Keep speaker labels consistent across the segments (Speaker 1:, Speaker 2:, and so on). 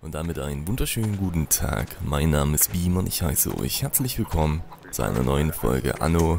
Speaker 1: Und damit einen wunderschönen guten Tag. Mein Name ist Beam und ich heiße euch herzlich willkommen zu einer neuen Folge Anno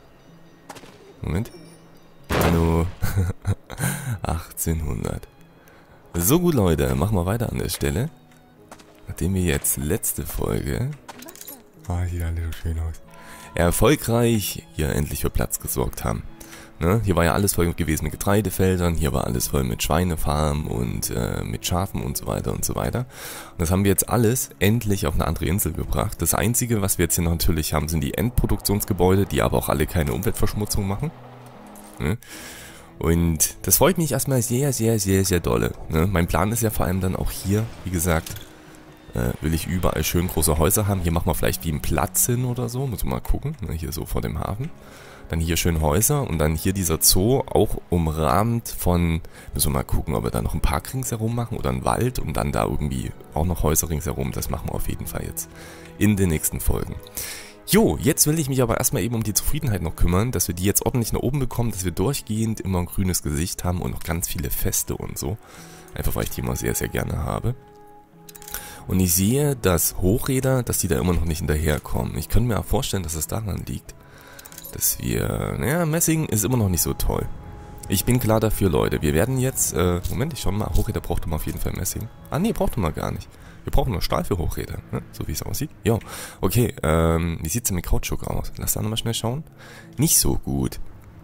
Speaker 1: 1800. So gut, Leute, machen wir weiter an der Stelle. Nachdem wir jetzt letzte Folge sieht alles so schön aus, erfolgreich hier endlich für Platz gesorgt haben. Ne? Hier war ja alles voll gewesen mit Getreidefeldern, hier war alles voll mit Schweinefarmen und mit Schafen und so weiter und so weiter. Und das haben wir jetzt alles endlich auf eine andere Insel gebracht. Das Einzige, was wir jetzt hier noch natürlich haben, sind die Endproduktionsgebäude, die aber auch alle keine Umweltverschmutzung machen. Ne? Und das freut mich erstmal sehr, sehr, sehr, sehr dolle. Ne? Mein Plan ist ja vor allem dann auch hier, wie gesagt, will ich überall schön große Häuser haben. Hier machen wir vielleicht wie einen Platz hin oder so, müssen wir mal gucken, ne? Hier so vor dem Hafen. Dann hier schön Häuser und dann hier dieser Zoo, auch umrahmt von, müssen wir mal gucken, ob wir da noch einen Park ringsherum machen oder einen Wald und dann da irgendwie auch noch Häuser ringsherum. Das machen wir auf jeden Fall jetzt in den nächsten Folgen. Jo, jetzt will ich mich aber erstmal eben um die Zufriedenheit noch kümmern, dass wir die jetzt ordentlich nach oben bekommen, dass wir durchgehend immer ein grünes Gesicht haben und noch ganz viele Feste und so. Einfach weil ich die immer sehr, sehr gerne habe. Und ich sehe, dass Hochräder, dass die da immer noch nicht hinterherkommen. Ich könnte mir auch vorstellen, dass es daran liegt, dass wir, naja, Messing ist immer noch nicht so toll. Ich bin klar dafür, Leute. Wir werden jetzt, Moment, ich schau mal, Hochräder braucht man auf jeden Fall Messing. Ah, nee, braucht man gar nicht. Wir brauchen nur Stahl für Hochräder, ne? So wie es aussieht. Jo, okay, wie sieht's denn mit Kautschuk aus? Lass da nochmal schnell schauen. Nicht so gut.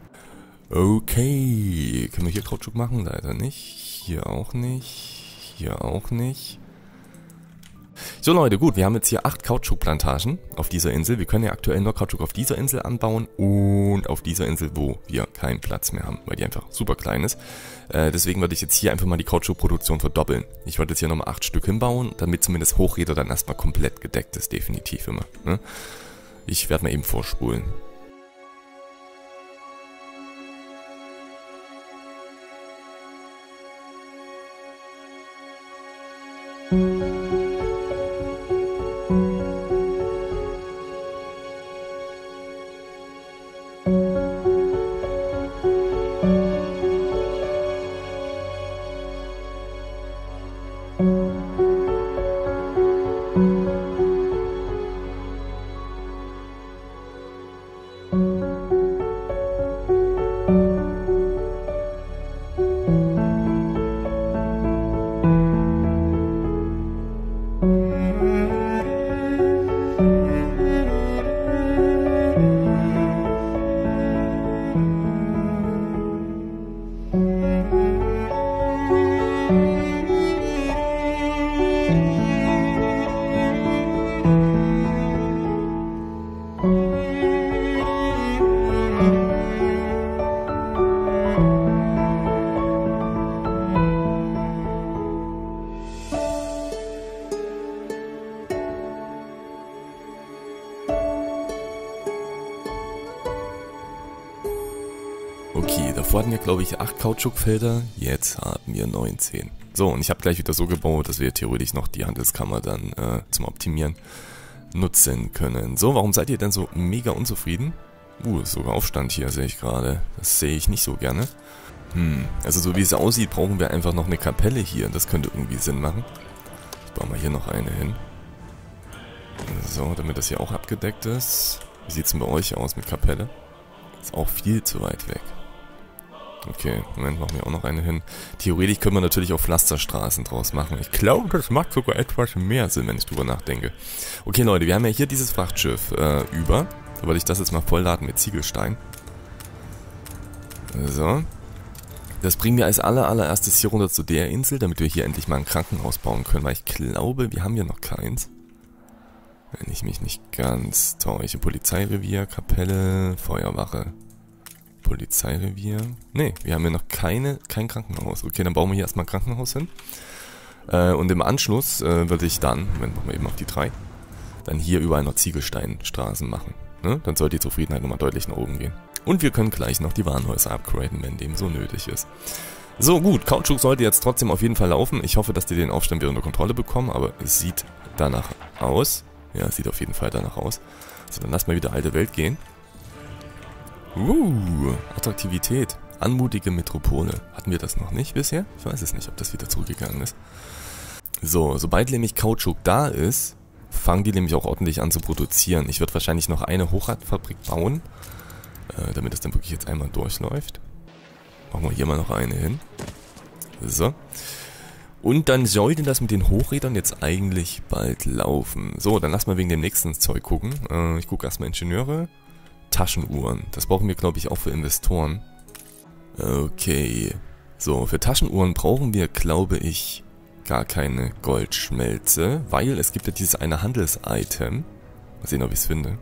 Speaker 1: Okay, können wir hier Kautschuk machen? Leider nicht. Hier auch nicht. Hier auch nicht. So Leute, gut, wir haben jetzt hier 8 Kautschukplantagen auf dieser Insel. Wir können ja aktuell nur Kautschuk auf dieser Insel anbauen und auf dieser Insel, wo wir keinen Platz mehr haben, weil die einfach super klein ist. Deswegen würde ich jetzt hier einfach mal die Kautschukproduktion verdoppeln. Ich wollte jetzt hier nochmal 8 Stück hinbauen, damit zumindest Hochräder dann erstmal komplett gedeckt ist, definitiv immer. Ne? Ich werde mal eben vorspulen. Okay, davor hatten wir, glaube ich, 8 Kautschukfelder, jetzt haben wir 19. So, und ich habe gleich wieder so gebaut, dass wir theoretisch noch die Handelskammer dann zum Optimieren nutzen können. So, warum seid ihr denn so mega unzufrieden? Ist sogar Aufstand hier, sehe ich gerade. Das sehe ich nicht so gerne. Also so wie es aussieht, brauchen wir einfach noch eine Kapelle hier. Das könnte irgendwie Sinn machen. Ich baue mal hier noch eine hin. So, damit das hier auch abgedeckt ist. Wie sieht es denn bei euch aus mit Kapelle? Ist auch viel zu weit weg. Okay, Moment, machen wir auch noch eine hin. Theoretisch können wir natürlich auch Pflasterstraßen draus machen. Ich glaube, das macht sogar etwas mehr Sinn, wenn ich drüber nachdenke. Okay, Leute, wir haben ja hier dieses Frachtschiff über. Da wollte ich das jetzt mal vollladen mit Ziegelstein. So. Das bringen wir als allererstes hier runter zu der Insel, damit wir hier endlich mal ein Krankenhaus bauen können, weil ich glaube, wir haben hier noch keins. Wenn ich mich nicht ganz täusche. Polizeirevier, Kapelle, Feuerwache. Polizeirevier. Ne, wir haben hier noch kein Krankenhaus. Okay, dann bauen wir hier erstmal ein Krankenhaus hin. Und im Anschluss würde ich dann, Moment, machen wir eben auf die 3, dann hier überall noch Ziegelsteinstraßen machen. Ne? Dann sollte die Zufriedenheit nochmal deutlich nach oben gehen. Und wir können gleich noch die Warenhäuser upgraden, wenn dem so nötig ist. So, gut, Kautschuk sollte jetzt trotzdem auf jeden Fall laufen. Ich hoffe, dass die den Aufstand wieder unter Kontrolle bekommen, aber es sieht danach aus. Ja, es sieht auf jeden Fall danach aus. So, dann lass mal wieder alte Welt gehen. Attraktivität. Anmutige Metropole. Hatten wir das noch nicht bisher? Ich weiß es nicht, ob das wieder zurückgegangen ist. So, sobald nämlich Kautschuk da ist, fangen die nämlich auch ordentlich an zu produzieren. Ich werde wahrscheinlich noch eine Hochradfabrik bauen, damit das dann wirklich jetzt einmal durchläuft. Machen wir hier mal noch eine hin. So. Und dann sollte das mit den Hochrädern jetzt eigentlich bald laufen. So, dann lass mal wegen dem nächsten Zeug gucken. Ich gucke erstmal Ingenieure. Taschenuhren. Das brauchen wir, glaube ich, auch für Investoren. Okay. So, für Taschenuhren brauchen wir, glaube ich, gar keine Goldschmelze, weil es gibt ja dieses eine Handels-Item. Mal sehen, ob ich es finde.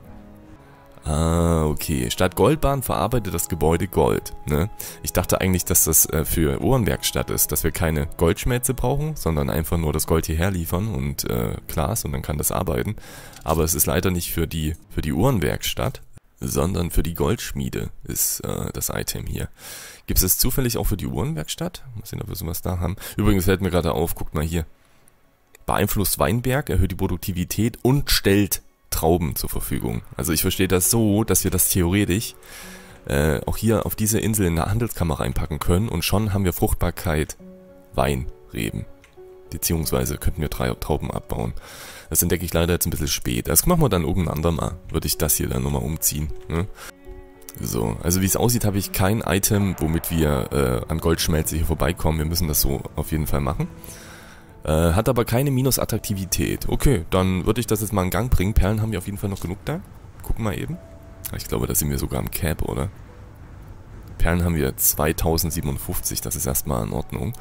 Speaker 1: Ah, okay. Statt Goldbahn verarbeitet das Gebäude Gold. Ne? Ich dachte eigentlich, dass das für Uhrenwerkstatt ist, dass wir keine Goldschmelze brauchen, sondern einfach nur das Gold hierher liefern und Glas und dann kann das arbeiten. Aber es ist leider nicht für die Uhrenwerkstatt, sondern für die Goldschmiede ist das Item hier. Gibt es zufällig auch für die Uhrenwerkstatt? Mal sehen, ob wir sowas da haben. Übrigens fällt mir gerade auf, guckt mal hier. Beeinflusst Weinberg, erhöht die Produktivität und stellt Trauben zur Verfügung. Also ich verstehe das so, dass wir das theoretisch auch hier auf diese Insel in der Handelskammer reinpacken können und schon haben wir Fruchtbarkeit Weinreben. Beziehungsweise könnten wir 3 Trauben abbauen. Das entdecke ich leider jetzt ein bisschen spät. Das machen wir dann irgendein andermal. Würde ich das hier dann nochmal umziehen. Ne? So, also wie es aussieht, habe ich kein Item, womit wir an Goldschmelze hier vorbeikommen. Wir müssen das so auf jeden Fall machen. Hat aber keine Minusattraktivität. Okay, dann würde ich das jetzt mal in Gang bringen. Perlen haben wir auf jeden Fall noch genug da. Gucken wir eben. Ich glaube, da sind wir sogar am Cap, oder? Perlen haben wir 2057, das ist erstmal in Ordnung.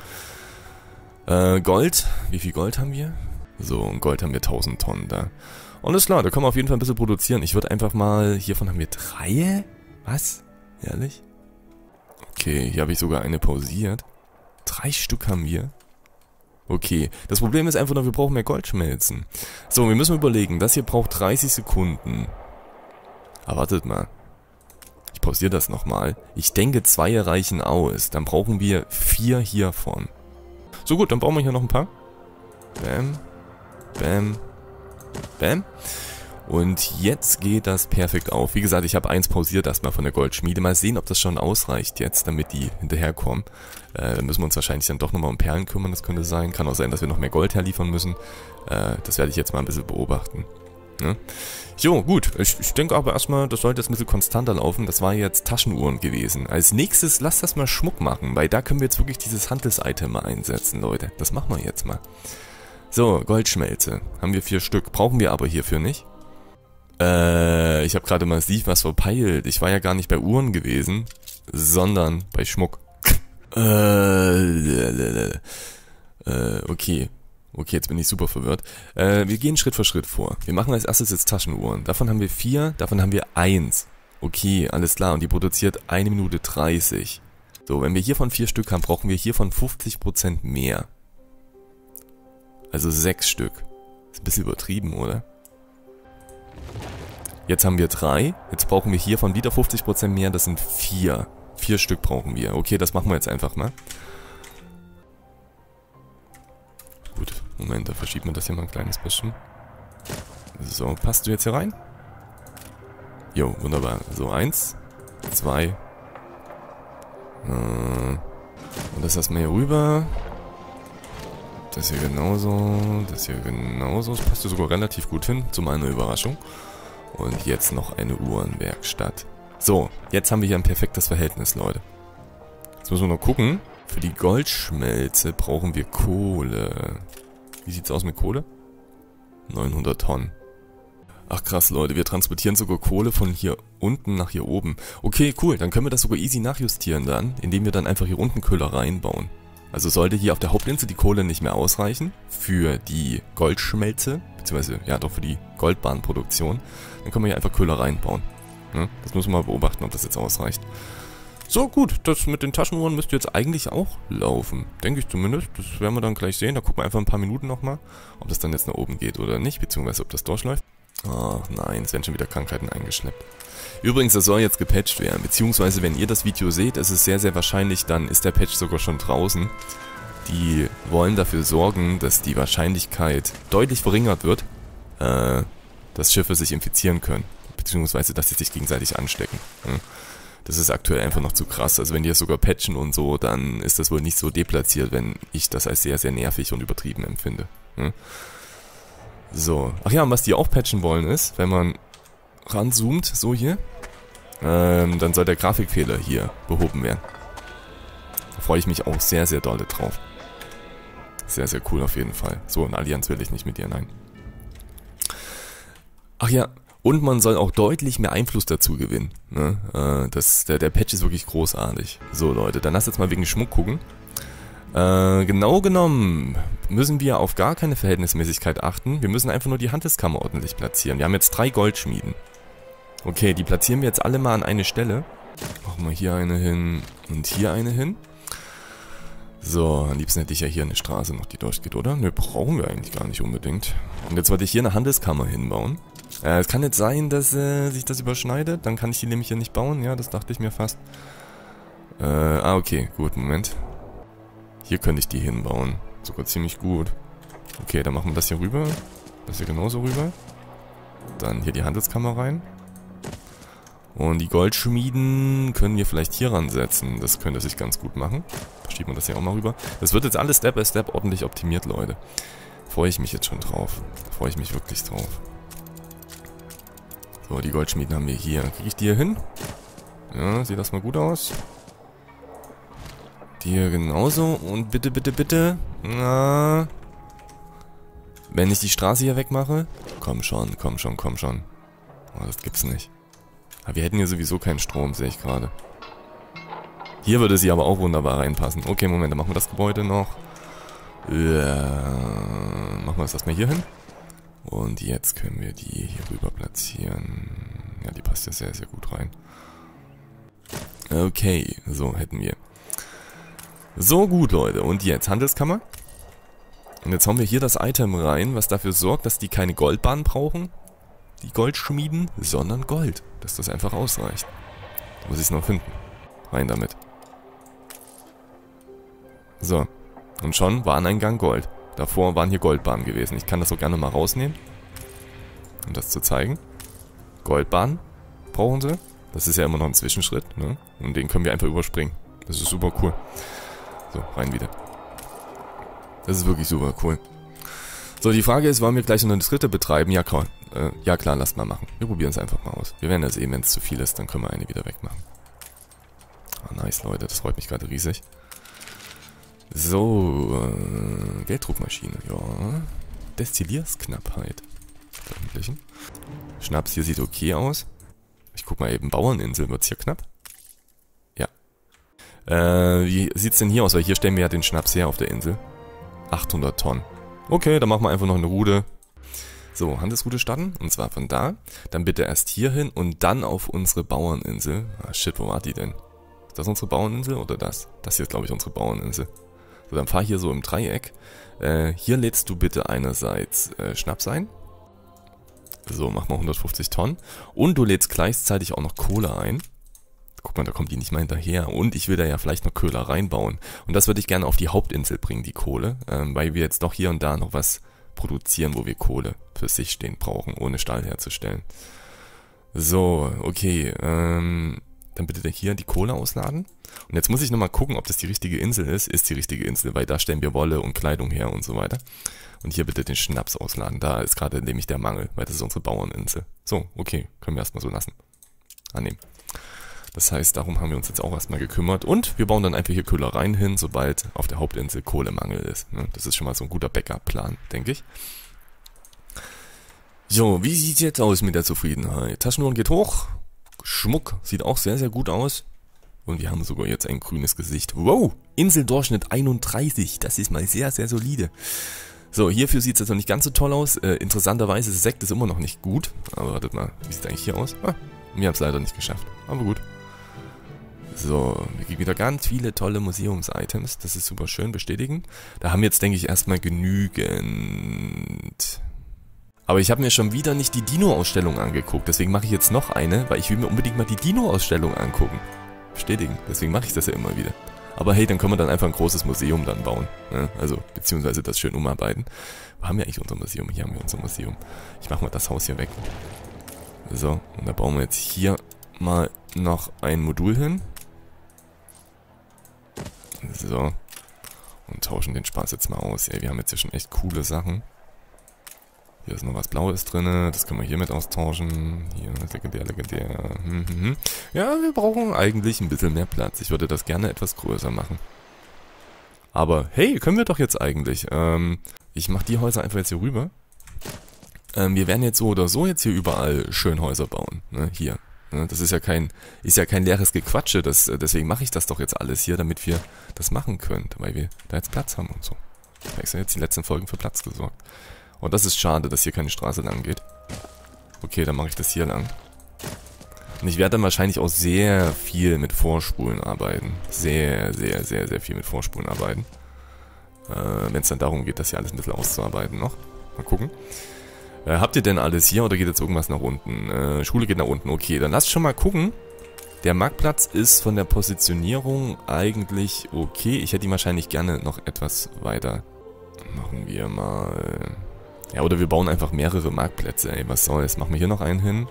Speaker 1: Gold, wie viel Gold haben wir? So, und Gold haben wir 1000 Tonnen da. Und ist klar, da können wir auf jeden Fall ein bisschen produzieren. Ich würde einfach mal, hiervon haben wir 3? Was? Ehrlich? Okay, hier habe ich sogar eine pausiert. 3 Stück haben wir. Okay, das Problem ist einfach nur, wir brauchen mehr Goldschmelzen. So, wir müssen überlegen, das hier braucht 30 Sekunden. Aber wartet mal. Ich pausiere das nochmal. Ich denke, 2 reichen aus. Dann brauchen wir 4 hiervon. So gut, dann bauen wir hier noch ein paar. Bam. Bam. Bam. Und jetzt geht das perfekt auf. Wie gesagt, ich habe 1 pausiert erstmal von der Goldschmiede. Mal sehen, ob das schon ausreicht jetzt, damit die hinterherkommen. Dann müssen wir uns wahrscheinlich dann doch nochmal um Perlen kümmern, das könnte sein. Kann auch sein, dass wir noch mehr Gold herliefern müssen. Das werde ich jetzt mal ein bisschen beobachten. Ne? Jo, gut. Ich denke aber erstmal, das sollte jetzt ein bisschen konstanter laufen. Das war jetzt Taschenuhren gewesen. Als nächstes, lass das mal Schmuck machen, weil da können wir jetzt wirklich dieses Handels-Item mal einsetzen, Leute. Das machen wir jetzt mal. So, Goldschmelze. Haben wir 4 Stück. Brauchen wir aber hierfür nicht. Ich habe gerade massiv was verpeilt. Ich war ja gar nicht bei Uhren gewesen, sondern bei Schmuck. Okay. Okay, jetzt bin ich super verwirrt. Wir gehen Schritt für Schritt vor. Wir machen als erstes jetzt Taschenuhren. Davon haben wir 4, davon haben wir 1. Okay, alles klar. Und die produziert 1 Minute 30. So, wenn wir hiervon 4 Stück haben, brauchen wir hiervon 50% mehr. Also 6 Stück. Ist ein bisschen übertrieben, oder? Jetzt haben wir 3. Jetzt brauchen wir hiervon wieder 50% mehr. Das sind 4. 4 Stück brauchen wir. Okay, das machen wir jetzt einfach mal. Gut, Moment, da verschiebt man das hier mal ein kleines bisschen. So, passt du jetzt hier rein? Jo, wunderbar. So, 1, 2. Und das erstmal hier rüber. Das hier genauso. Das hier genauso. Das passt ja sogar relativ gut hin, zu meiner Überraschung. Und jetzt noch eine Uhrenwerkstatt. So, jetzt haben wir hier ein perfektes Verhältnis, Leute. Jetzt müssen wir noch gucken. Für die Goldschmelze brauchen wir Kohle. Wie sieht's aus mit Kohle? 900 Tonnen. Ach krass, Leute, wir transportieren sogar Kohle von hier unten nach hier oben. Okay, cool, dann können wir das sogar easy nachjustieren dann, indem wir dann einfach hier unten Köhler reinbauen. Also sollte hier auf der Hauptinsel die Kohle nicht mehr ausreichen für die Goldschmelze, beziehungsweise ja doch für die Goldbahnproduktion, dann können wir hier einfach Köhler reinbauen. Ne? Das müssen wir mal beobachten, ob das jetzt ausreicht. So, gut, das mit den Taschenuhren müsste jetzt eigentlich auch laufen. Denke ich zumindest. Das werden wir dann gleich sehen. Da gucken wir einfach ein paar Minuten nochmal, ob das dann jetzt nach oben geht oder nicht, beziehungsweise ob das durchläuft. Ach nein, es werden schon wieder Krankheiten eingeschleppt. Übrigens, das soll jetzt gepatcht werden, beziehungsweise wenn ihr das Video seht, ist es sehr, sehr wahrscheinlich, dann ist der Patch sogar schon draußen. Die wollen dafür sorgen, dass die Wahrscheinlichkeit deutlich verringert wird, dass Schiffe sich infizieren können, beziehungsweise dass sie sich gegenseitig anstecken. Das ist aktuell einfach noch zu krass. Also wenn die das sogar patchen und so, dann ist das wohl nicht so deplatziert, wenn ich das als sehr, sehr nervig und übertrieben empfinde. Hm? So. Ach ja, und was die auch patchen wollen ist, wenn man ranzoomt, so hier, dann soll der Grafikfehler hier behoben werden. Da freue ich mich auch sehr, sehr doll drauf. Sehr, sehr cool auf jeden Fall. So, in Allianz will ich nicht mit dir, nein. Ach ja, und man soll auch deutlich mehr Einfluss dazu gewinnen. Ne? Der Patch ist wirklich großartig. So Leute, dann lasst jetzt mal wegen Schmuck gucken. Genau genommen müssen wir auf gar keine Verhältnismäßigkeit achten. Wir müssen einfach nur die Handelskammer ordentlich platzieren. Wir haben jetzt 3 Goldschmieden. Okay, die platzieren wir jetzt alle mal an eine Stelle. Machen wir hier eine hin und hier eine hin. So, am liebsten hätte ich ja hier eine Straße noch, die durchgeht, oder? Ne, brauchen wir eigentlich gar nicht unbedingt. Und jetzt wollte ich hier eine Handelskammer hinbauen. Es kann jetzt sein, dass sich das überschneidet. Dann kann ich die nämlich hier nicht bauen. Ja, das dachte ich mir fast. Okay, gut, Moment. Hier könnte ich die hinbauen. Sogar ziemlich gut. Okay, dann machen wir das hier rüber. Das hier genauso rüber. Dann hier die Handelskammer rein. Und die Goldschmieden können wir vielleicht hier ransetzen. Das könnte sich ganz gut machen. Schieben wir das hier auch mal rüber. Das wird jetzt alles Step by Step ordentlich optimiert, Leute. Freue ich mich jetzt schon drauf. Freue ich mich wirklich drauf. So, die Goldschmieden haben wir hier. Kriege ich die hier hin? Ja, sieht das mal gut aus. Die hier genauso. Und bitte, bitte, bitte. Na. Wenn ich die Straße hier wegmache. Komm schon, komm schon, komm schon. Oh, das gibt's nicht. Aber wir hätten hier sowieso keinen Strom, sehe ich gerade. Hier würde sie aber auch wunderbar reinpassen. Okay, Moment, dann machen wir das Gebäude noch. Machen wir das erstmal hier hin. Und jetzt können wir die hier rüber platzieren. Ja, die passt ja sehr, sehr gut rein. Okay, so hätten wir. So gut, Leute. Und jetzt Handelskammer. Und jetzt hauen wir hier das Item rein, was dafür sorgt, dass die keine Goldbahn brauchen. Die Goldschmieden, sondern Gold. Dass das einfach ausreicht. Da muss ich es noch finden. Rein damit. So. Und schon war ein Eingang Gold. Davor waren hier Goldbahnen gewesen. Ich kann das so gerne mal rausnehmen. Um das zu zeigen. Goldbahnen brauchen sie. Das ist ja immer noch ein Zwischenschritt. Ne? Und den können wir einfach überspringen. Das ist super cool. So, rein wieder. Das ist wirklich super cool. So, die Frage ist, wollen wir gleich noch eine dritte betreiben? Ja, klar. Ja klar, lasst mal machen. Wir probieren es einfach mal aus. Wir werden ja sehen, wenn es zu viel ist, dann können wir eine wieder wegmachen. Ah, nice, Leute. Das freut mich gerade riesig. So, Gelddruckmaschine, ja. Destilliersknappheit. Veröffentlichen. Schnaps hier sieht okay aus. Ich guck mal eben, Bauerninsel, wird's hier knapp? Ja. Wie sieht's denn hier aus? Weil hier stellen wir ja den Schnaps her auf der Insel. 800 Tonnen. Okay, dann machen wir einfach noch eine Rude. So, Handelsroute starten. Und zwar von da. Dann bitte erst hier hin und dann auf unsere Bauerninsel. Ah, shit, wo war die denn? Ist das unsere Bauerninsel oder das? Das hier ist, glaube ich, unsere Bauerninsel. So, dann fahr hier so im Dreieck. Hier lädst du bitte einerseits Schnaps ein. So, mach mal 150 Tonnen. Und du lädst gleichzeitig auch noch Kohle ein. Guck mal, da kommt die nicht mal hinterher. Und ich will da ja vielleicht noch Köhler reinbauen. Und das würde ich gerne auf die Hauptinsel bringen, die Kohle. Weil wir jetzt doch hier und da noch was produzieren, wo wir Kohle für sich stehen brauchen, ohne Stahl herzustellen. So, okay. Dann bitte hier die Kohle ausladen. Und jetzt muss ich nochmal gucken, ob das die richtige Insel ist. Ist die richtige Insel, weil da stellen wir Wolle und Kleidung her und so weiter. Und hier bitte den Schnaps ausladen. Da ist gerade nämlich der Mangel, weil das ist unsere Bauerninsel. So, okay, können wir erstmal so lassen. Annehmen. Das heißt, darum haben wir uns jetzt auch erstmal gekümmert. Und wir bauen dann einfach hier Köhlereien hin, sobald auf der Hauptinsel Kohlemangel ist. Das ist schon mal so ein guter Backup-Plan, denke ich. So, wie sieht's jetzt aus mit der Zufriedenheit? Taschenuhren geht hoch. Schmuck sieht auch sehr, sehr gut aus. Und wir haben sogar jetzt ein grünes Gesicht. Wow, Inseldurchschnitt 31. Das ist mal sehr, sehr solide. So, hierfür sieht es jetzt noch nicht ganz so toll aus. Interessanterweise, Sekt ist immer noch nicht gut. Aber wartet mal, wie sieht es eigentlich hier aus? Wir haben es leider nicht geschafft. Aber gut. So, wir kriegen wieder ganz viele tolle Museums-Items. Das ist super schön, bestätigen. Da haben wir jetzt, denke ich, erstmal genügend. Aber ich habe mir schon wieder nicht die Dino-Ausstellung angeguckt. Deswegen mache ich jetzt noch eine, weil ich will mir unbedingt mal die Dino-Ausstellung angucken. Bestätigen. Deswegen mache ich das ja immer wieder. Aber hey, dann können wir dann einfach ein großes Museum dann bauen. Ne? Also, beziehungsweise das schön umarbeiten. Wo haben wir eigentlich unser Museum? Hier haben wir unser Museum. Ich mache mal das Haus hier weg. So, und da bauen wir jetzt hier mal noch ein Modul hin. So. Und tauschen den Spaß jetzt mal aus. Ey, wir haben jetzt hier schon echt coole Sachen. Hier ist noch was Blaues drin. Das können wir hiermit austauschen. Hier, legendär, legendär. Ja, wir brauchen eigentlich ein bisschen mehr Platz. Ich würde das gerne etwas größer machen. Aber hey, können wir doch jetzt eigentlich. Ich mache die Häuser einfach jetzt hier rüber. Wir werden jetzt so oder so jetzt hier überall schön Häuser bauen. Ne? Hier. Ne? Das ist ja kein leeres Gequatsche. Deswegen mache ich das doch jetzt alles hier, damit wir das machen können. Weil wir da jetzt Platz haben und so. Ich habe jetzt die letzten Folgen für Platz gesorgt. Und das ist schade, dass hier keine Straße lang geht. Okay, dann mache ich das hier lang. Und ich werde dann wahrscheinlich auch sehr viel mit Vorspulen arbeiten. Sehr, sehr, sehr, sehr viel mit Vorspulen arbeiten. Wenn es dann darum geht, das hier alles ein bisschen auszuarbeiten noch. Mal gucken. Habt ihr denn alles hier oder geht jetzt irgendwas nach unten? Schule geht nach unten. Okay, dann lasst schon mal gucken. Der Marktplatz ist von der Positionierung eigentlich okay. Ich hätte ihn wahrscheinlich gerne noch etwas weiter. Machen wir mal... Ja, oder wir bauen einfach mehrere Marktplätze, ey, was soll's. Machen wir hier noch einen hin.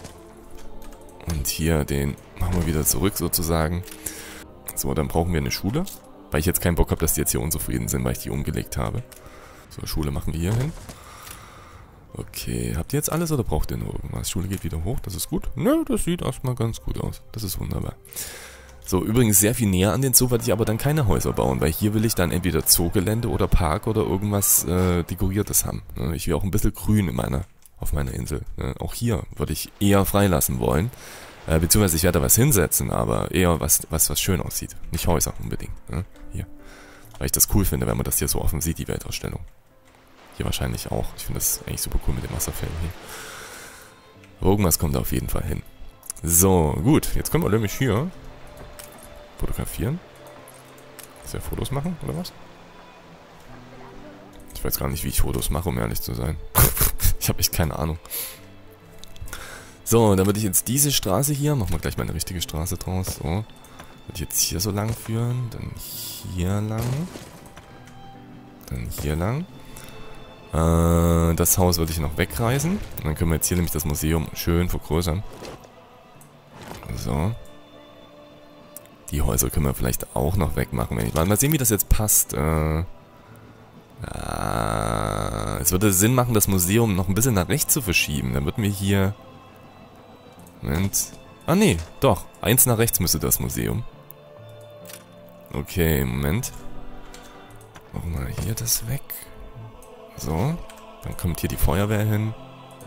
Speaker 1: Und hier den machen wir wieder zurück sozusagen. So, dann brauchen wir eine Schule. Weil ich jetzt keinen Bock habe, dass die jetzt hier unzufrieden sind, weil ich die umgelegt habe. So, Schule machen wir hier hin. Okay, habt ihr jetzt alles oder braucht ihr nur irgendwas? Schule geht wieder hoch, das ist gut. Nö, das sieht erstmal ganz gut aus. Das ist wunderbar. So, übrigens sehr viel näher an den Zoo werde ich aber dann keine Häuser bauen, weil hier will ich dann entweder Zoogelände oder Park oder irgendwas Dekoriertes haben. Ich will auch ein bisschen Grün auf meiner Insel. Auch hier würde ich eher freilassen wollen. Beziehungsweise ich werde da was hinsetzen, aber eher was schön aussieht. Nicht Häuser unbedingt. Hier. Weil ich das cool finde, wenn man das hier so offen sieht, die Weltausstellung. Hier wahrscheinlich auch. Ich finde das eigentlich super cool mit den Wasserfällen hier. Irgendwas kommt da auf jeden Fall hin. So, gut. Jetzt können wir nämlich hier fotografieren. Ist ja Fotos machen, oder was? Ich weiß gar nicht, wie ich Fotos mache, um ehrlich zu sein. Ich habe echt keine Ahnung. So, dann würde ich jetzt diese Straße hier, machen wir gleich mal eine richtige Straße draus. So. Würde ich jetzt hier so lang führen, dann hier lang. Dann hier lang. Das Haus würde ich noch wegreißen. Und dann können wir jetzt hier nämlich das Museum schön vergrößern. So. Die Häuser können wir vielleicht auch noch wegmachen. Wenn ich mal sehen, wie das jetzt passt. Es würde Sinn machen, das Museum noch ein bisschen nach rechts zu verschieben. Dann würden wir hier... Moment. Ah, nee, doch. Eins nach rechts müsste das Museum. Okay, Moment. Machen wir hier das weg. So. Dann kommt hier die Feuerwehr hin.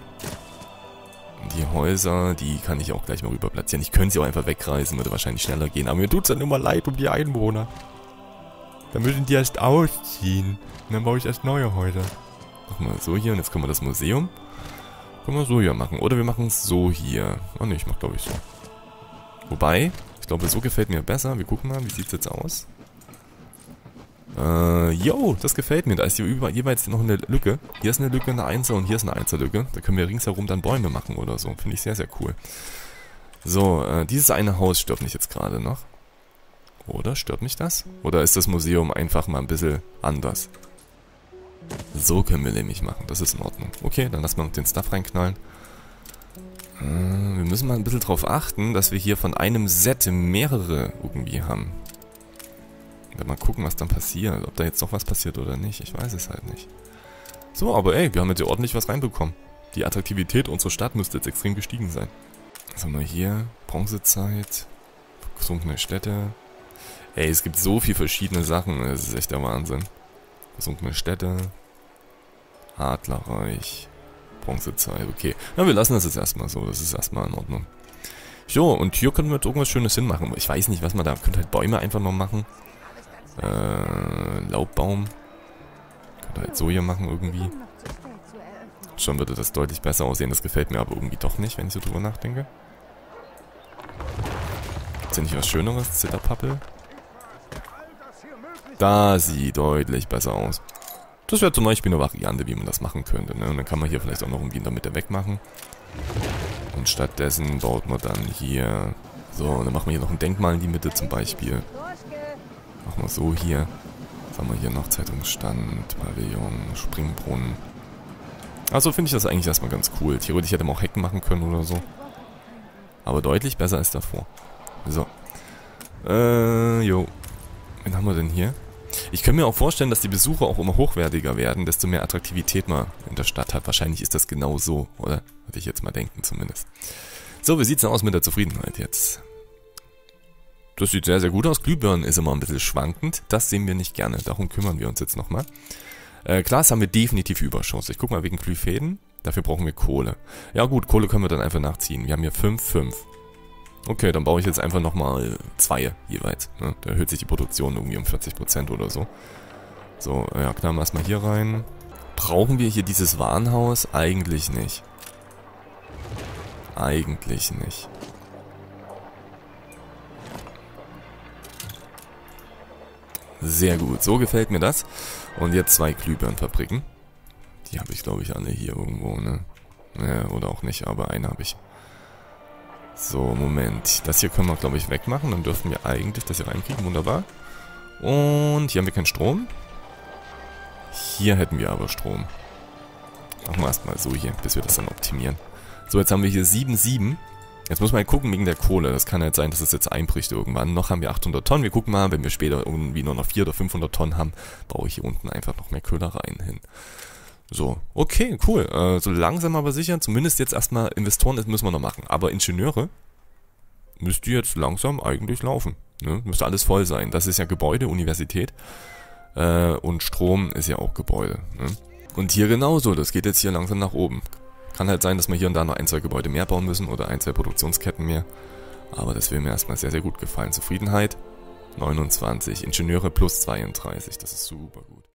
Speaker 1: Die Häuser, die kann ich auch gleich mal rüber platzieren. Ich könnte sie auch einfach wegreißen, würde wahrscheinlich schneller gehen. Aber mir tut es dann immer leid um die Einwohner. Dann müssen die erst ausziehen. Und dann baue ich erst neue Häuser. Machen wir so hier und jetzt können wir das Museum. Können wir so hier machen. Oder wir machen es so hier. Oh ne, ich mach glaube ich so. Wobei, ich glaube so gefällt mir besser. Wir gucken mal, wie sieht es jetzt aus. Jo, das gefällt mir. Da ist hier jeweils noch eine Lücke. Hier ist eine Lücke, eine Einser und hier ist eine Einserlücke. Da können wir ringsherum dann Bäume machen oder so. Finde ich sehr, sehr cool. So, dieses eine Haus stört mich jetzt gerade noch. Oder? Stört mich das? Oder ist das Museum einfach mal ein bisschen anders? So können wir nämlich machen. Das ist in Ordnung. Okay, dann lassen wir noch den Stuff reinknallen. Wir müssen mal ein bisschen drauf achten, dass wir hier von einem Set mehrere irgendwie haben. Mal gucken, was dann passiert. Ob da jetzt doch was passiert oder nicht. Ich weiß es halt nicht. So, aber ey, wir haben jetzt hier ordentlich was reinbekommen. Die Attraktivität unserer Stadt müsste jetzt extrem gestiegen sein. Was haben wir hier? Bronzezeit. Versunkene Städte. Ey, es gibt so viele verschiedene Sachen. Das ist echt der Wahnsinn. Versunkene Städte. Adlerreich. Bronzezeit. Okay. Na, wir lassen das jetzt erstmal so. Das ist erstmal in Ordnung. So, und hier können wir jetzt irgendwas Schönes hinmachen. Ich weiß nicht, was man da... Man könnte halt Bäume einfach noch machen. Laubbaum. Könnte halt so hier machen irgendwie. Schon würde das deutlich besser aussehen. Das gefällt mir aber irgendwie doch nicht, wenn ich so drüber nachdenke. Gibt's ja nicht was Schöneres? Zitterpappel? Da sieht deutlich besser aus. Das wäre zum Beispiel eine Variante, wie man das machen könnte. Ne? Und dann kann man hier vielleicht auch noch irgendwie in der Mitte wegmachen. Und stattdessen baut man dann hier... So, dann machen wir hier noch ein Denkmal in die Mitte zum Beispiel. Machen wir so hier. Was haben wir hier noch? Zeitungsstand, Pavillon, Springbrunnen. Also finde ich das eigentlich erstmal ganz cool. Theoretisch hätte man auch Hecken machen können oder so. Aber deutlich besser als davor. So. Jo. Wen haben wir denn hier? Ich könnte mir auch vorstellen, dass die Besucher auch immer hochwertiger werden, desto mehr Attraktivität man in der Stadt hat. Wahrscheinlich ist das genau so, oder? Würde ich jetzt mal denken zumindest. So, wie sieht's denn aus mit der Zufriedenheit jetzt? Das sieht sehr, sehr gut aus. Glühbirnen ist immer ein bisschen schwankend. Das sehen wir nicht gerne. Darum kümmern wir uns jetzt nochmal. Glas haben wir definitiv Überschuss. Ich guck mal wegen Glühfäden. Dafür brauchen wir Kohle. Ja gut, Kohle können wir dann einfach nachziehen. Wir haben hier 5, 5. Okay, dann baue ich jetzt einfach nochmal 2 jeweils. Ne? Da erhöht sich die Produktion irgendwie um 40% oder so. So, ja, knallen wir erstmal hier rein. Brauchen wir hier dieses Warenhaus? Eigentlich nicht. Eigentlich nicht. Sehr gut, so gefällt mir das. Und jetzt 2 Glühbirnenfabriken. Die habe ich, glaube ich, alle hier irgendwo, ne? Ja, oder auch nicht, aber eine habe ich. So, Moment. Das hier können wir, glaube ich, wegmachen. Dann dürfen wir eigentlich das hier reinkriegen. Wunderbar. Und hier haben wir keinen Strom. Hier hätten wir aber Strom. Machen wir erstmal so hier, bis wir das dann optimieren. So, jetzt haben wir hier 7, 7. Jetzt muss man halt gucken wegen der Kohle. Das kann halt sein, dass es jetzt einbricht irgendwann. Noch haben wir 800 Tonnen. Wir gucken mal, wenn wir später irgendwie nur noch 400 oder 500 Tonnen haben, baue ich hier unten einfach noch mehr Köhlereien hin. So, okay, cool. So langsam aber sicher, zumindest jetzt erstmal Investoren, das müssen wir noch machen. Aber Ingenieure müsste jetzt langsam eigentlich laufen. Ne? Müsste alles voll sein. Das ist ja Gebäude, Universität. Und Strom ist ja auch Gebäude. Ne? Und hier genauso, das geht jetzt hier langsam nach oben. Kann halt sein, dass wir hier und da noch 1, 2 Gebäude mehr bauen müssen oder 1, 2 Produktionsketten mehr. Aber das will mir erstmal sehr, sehr gut gefallen. Zufriedenheit 29, Ingenieure plus 32, das ist super gut.